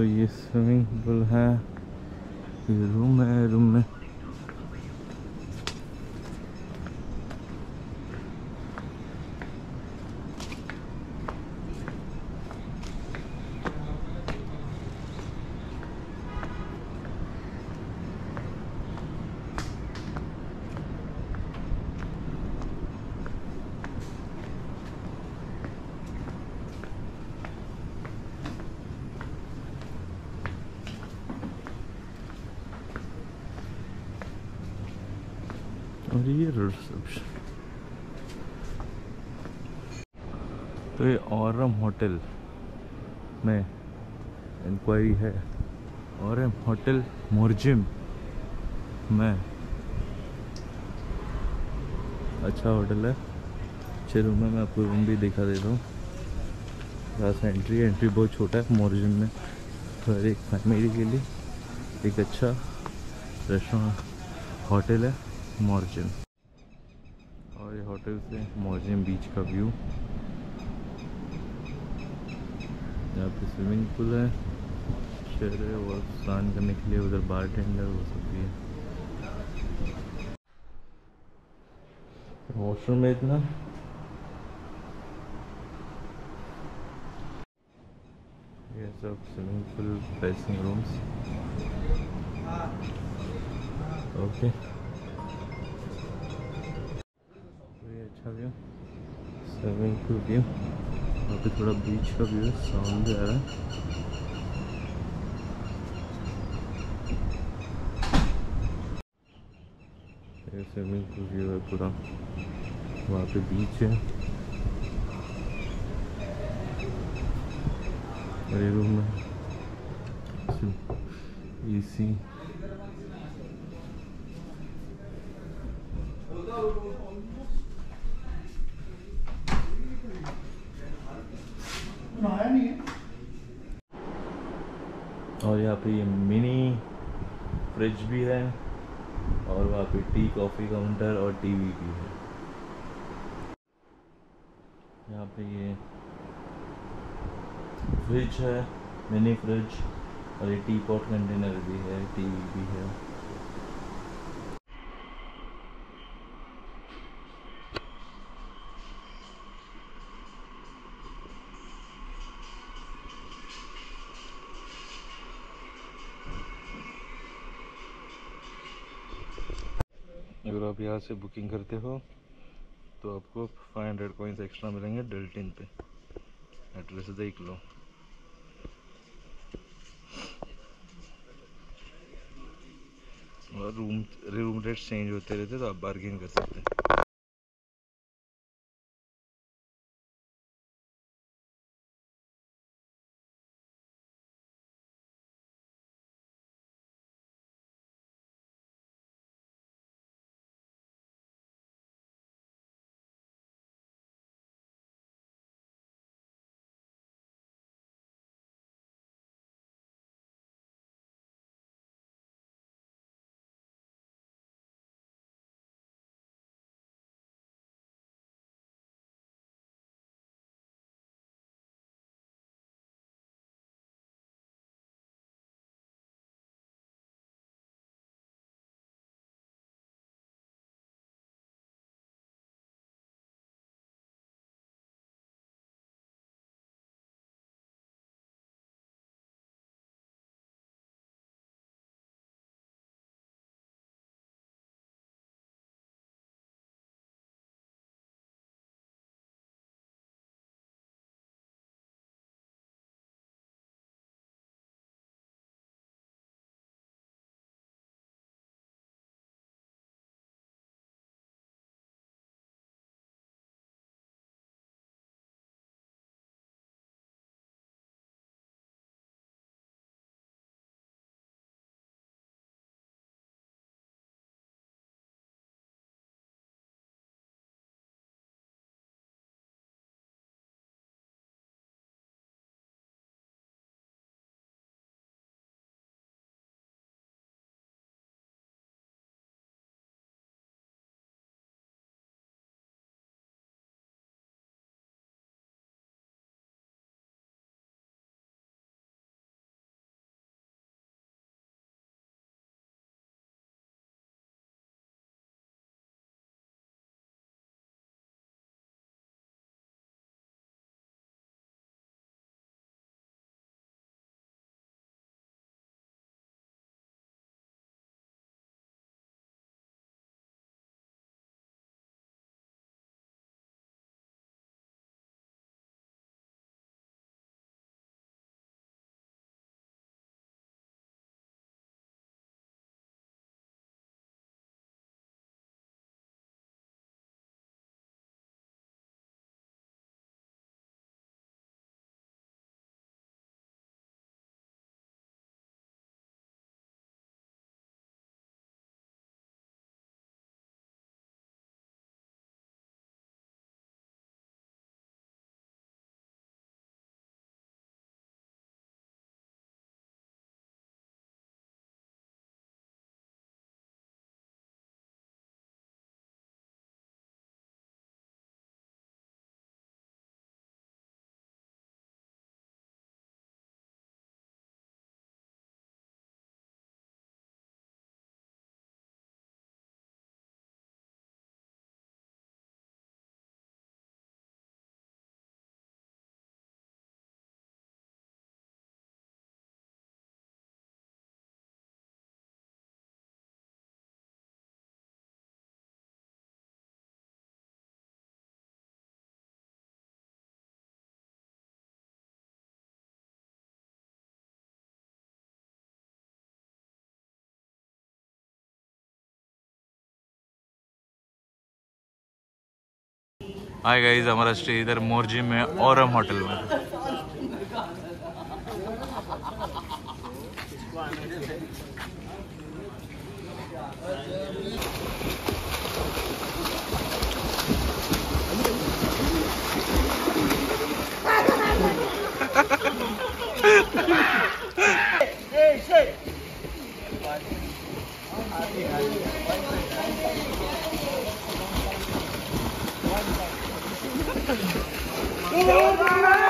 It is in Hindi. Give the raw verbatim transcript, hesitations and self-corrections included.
तो ये स्विमिंग पूल है, ये रूम है, रूम में और ये रिसेप्शन। तो ये औरम होटल में इंक्वायरी है। औरम होटल मोरजिम में अच्छा होटल है, अच्छे रूम है। मैं आपको रूम भी दिखा देता हूँ। यहाँ से एंट्री एंट्री बहुत छोटा है मोरजिम में, और एक फैमिली के लिए एक अच्छा रेस्टोरेंट होटल है मोरजिम। और ये होटल से मोरजिम बीच का व्यू। यहाँ पे स्विमिंग पूल है, शेर है और स्नान करने के लिए उधर बार टेंडर वो सब भी है। वॉशरूम में इतना ये सब swimming pool dressing rooms. Okay, ये अच्छा व्यू स्विमिंग पूल व्यू। वहाँ पे थोड़ा बीच का व्यू है, साउंड भी आ रहा है। ये स्विमिंग पूल व्यू है पूरा, वहाँ पे बीच है। और ये रूम में एसी। और यहाँ पे ये मिनी फ्रिज भी है, और वहाँ पे टी कॉफ़ी काउंटर और टीवी भी है। यहाँ पे ये फ्रिज है, मिनी फ्रिज, और ये टी पॉट कंटेनर भी है, टीवी भी है। अगर आप यहाँ से बुकिंग करते हो तो आपको फाइव हंड्रेड कॉइन्स एक्स्ट्रा मिलेंगे डेल्टिन पे। एड्रेस देख लो। और रूम रूम रेट्स चेंज होते रहते तो आप बार्गेन कर सकते हैं। हाय गाइस, हमारा स्टे इधर मोरजिम में औरम होटल में। Oh,